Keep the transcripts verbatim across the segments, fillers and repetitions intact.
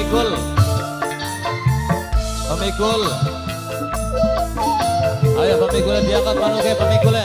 pemikul. Pemikul. Ayo pemikulnya diangkat panuke pemikulnya.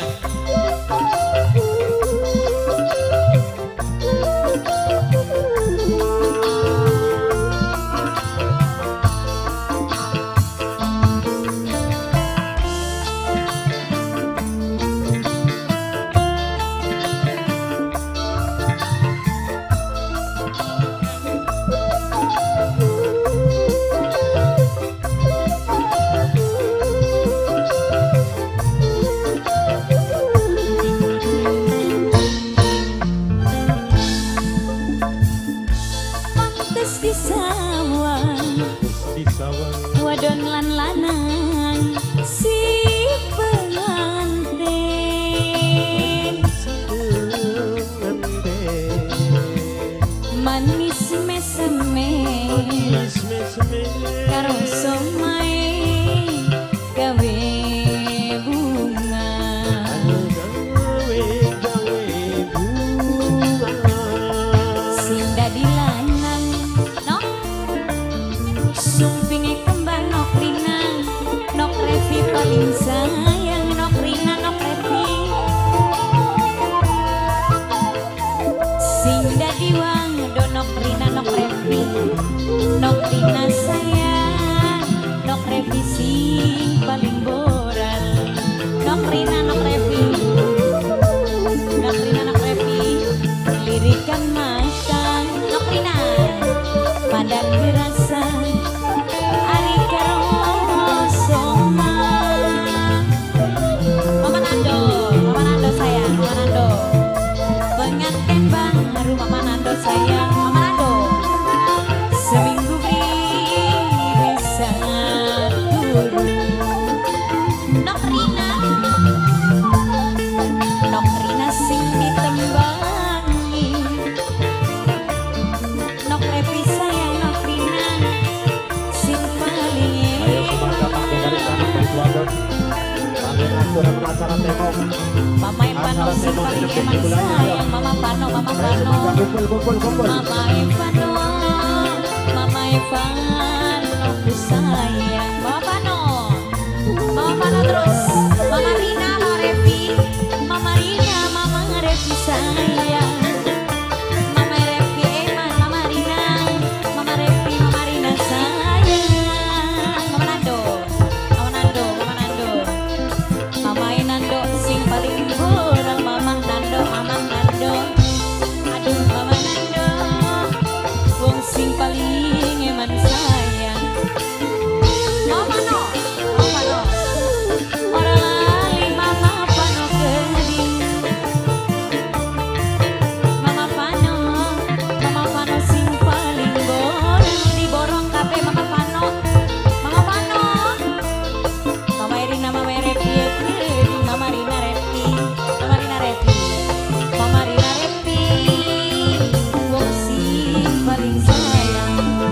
Wadon lan lanang si pengantin manis meseme karo somai gawe bunga sing dadi lanang nok sumpinge kembang nok rina nok revi paling sayang nok rina nok revi sing dadi wang do nok rina nok revi nok rina sayang nok revi sing paling boral nok rina nok revi nok rina nok revi lirikan matang nok rina padang dirasa sayang Mama Nando seminggu bisa turun nok rina nok rina sing ditembangi nok revi sayang nok rina sing paling ayo semangat Pak dari anak perjuangan kalian atur penasaran tengok Mama Ivano sing paling eman sayang Mama Pano Mama Pano Mama Ivano Mama Ivano ku sayang Mama Pano Mama Pano terus Mama Rina Mama Revi Mama Rina Mama Revi sayang Mama Revi eman Mama Rina Mama Revi Mama Rina sayang Mama Nando Mama Nando Mama Nando Mama Nando sing paling boral Mama Nando Mama Nando aduh Mama Nando wong sing paling eman sayang Mama no Mama no ora lali Mama Pano keding Mama Pano Mama Pano sing paling boral diborong kabeh Mama Pano Mama Pano Mama Irina Mama Revi Mama Rina Revi Mama Rina Revi Mama Rina Revi wong sing paling sayang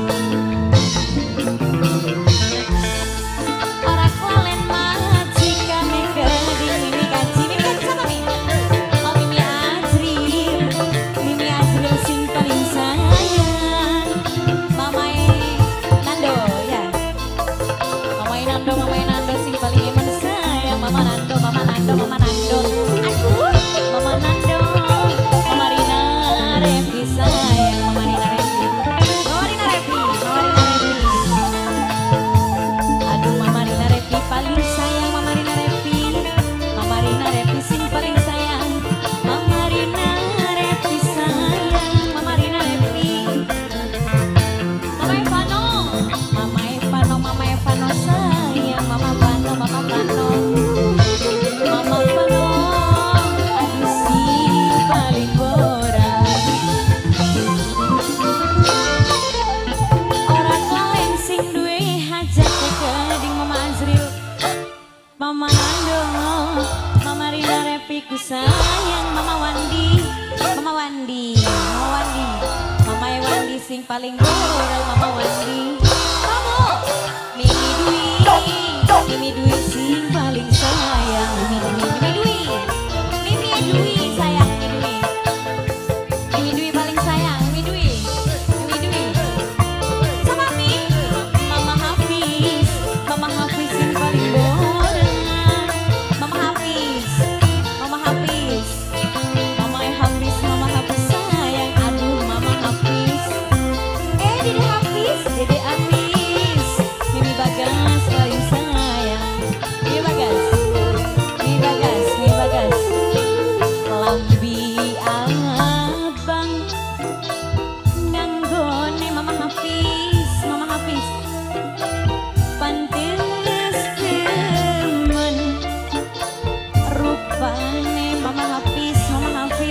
ora kolen majikane keding mimi kaji mimi kaji sama mi oh mimi Azril mimi Azril sing paling sayang Mama Nando ya Mama Nando Mama Nando sing paling eman sayang Mama Nando Mama Nando Mama Nando aduh Mama Nando Mama Rina Revi sayang Mama Rina Revi Mama Rina Revi Mama Rina Revi aduh Mama Rina Revi paling sayang Mama Rina Revi Mama Rina Revi sing paling sayang Mama Rina Revi sayang Mama Rina Revi Mama Ivano Mama Ivano Mama Ivano sayang Mama Pano Mama Pano Mama Pano aduh si paling boral ora kolen sing duwe hajat keding Mama Azril Mama Nando Mama Rina Revi ku sayang Mama Wandi Mama Wandi Mama Wandi Mama Wandi sing paling boral Mama Wandi kamu Mimi Dwi Mimi Dwi sing paling sayang Mimi Dwi Mimi Dwi Mimi Dwi sayang Mimi Dwi Mimi Dwi paling sayang Mimi Dwi Mimi Dwi sama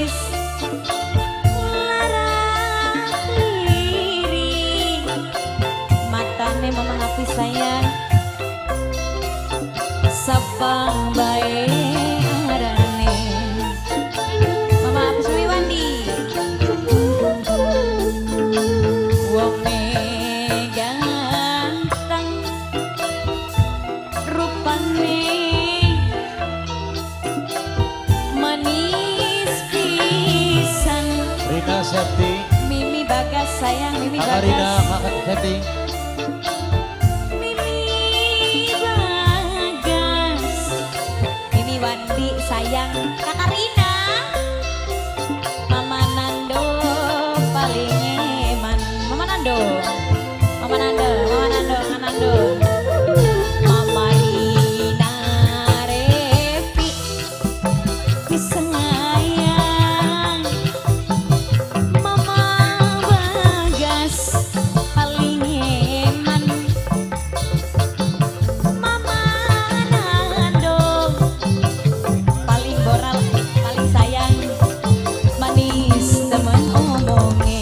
manis larang lirik matane mama ngapi sayang sapang bae arane mama habis wiwandi wonge ganteng rupane manis pisan Rina Septi, Mimi Bagas sayang Mimi Kakak Rina, Bagas Kakak Septi. Mimi Bagas Mimi Wandi sayang Kakak Rina Mama Nando paling eman Mama Nando Mama Nando Mama Nando Mama Nando Mama Rina Revi disayang Mama Bagas paling eman Mama Nando paling boral paling sayang manis temen omongnya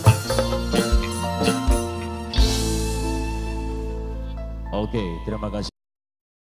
Oke, terima kasih.